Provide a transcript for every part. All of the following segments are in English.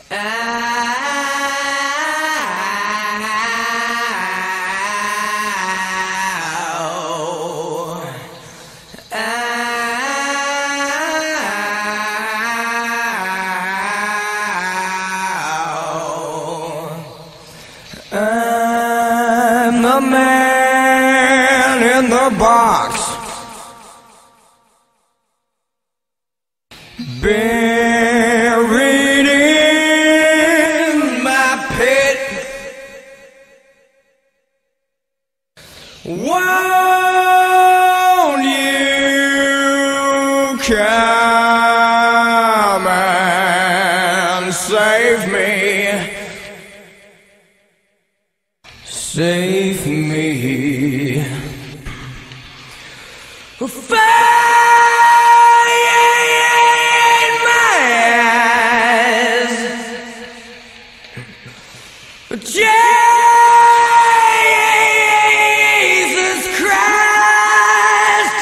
I'm the man in the box, buried in my pit. Won't you come and save me? Save me. Fire in my eyes, Jesus Christ.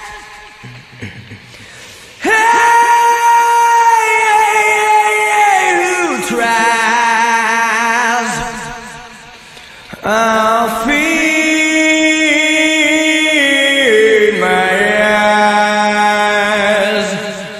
Hey, who tries? I'll feed my eyes.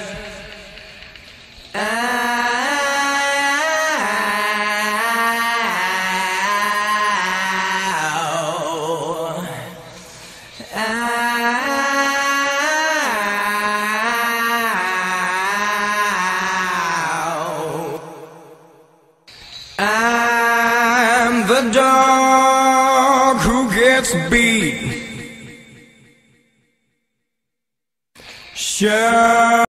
I'm the dog who gets beat. Sure.